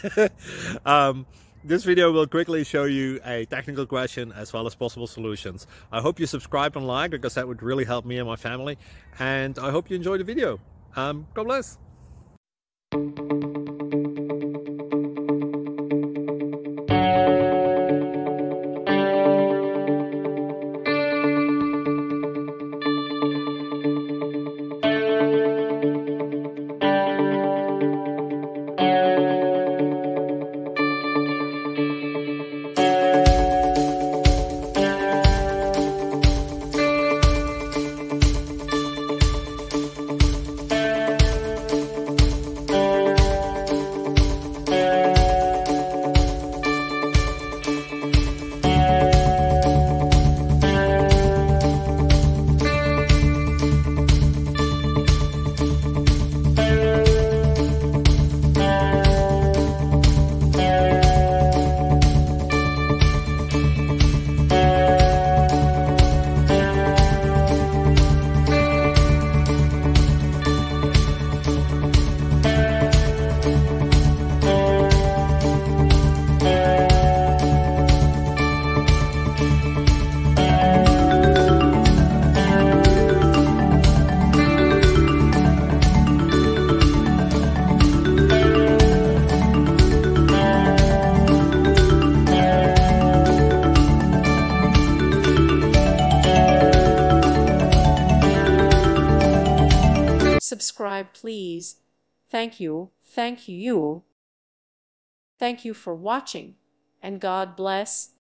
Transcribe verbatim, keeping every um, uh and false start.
um, this video will quickly show you a technical question as well as possible solutions. I hope you subscribe and like, because that would really help me and my family. And I hope you enjoy the video. Um, God bless. Subscribe, please. Thank you, thank you. Thank you for watching, and God bless.